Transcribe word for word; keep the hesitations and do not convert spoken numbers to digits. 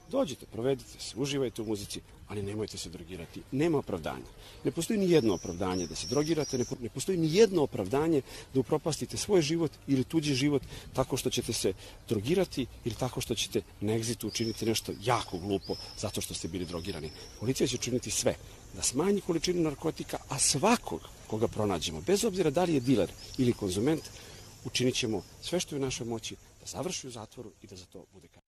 Dođite, provedite se, uživajte u muzici, ali nemojte se drogirati. Nema opravdanja. Ne postoji ni jedno opravdanje da se drogirate, ne postoji ni jedno opravdanje da upropastite svoj život ili tuđi život tako što ćete se drogirati ili tako što ćete na egzitu učiniti nešto jako glupo zato što ste bili drogirani. Policija će učiniti sve da smanji količinu narkotika, a svakog koga pronađemo, bez obzira da li je diler ili konzument, učinit ćemo sve što je u našoj moći da završi u zatvoru i da za to bude kažnjen.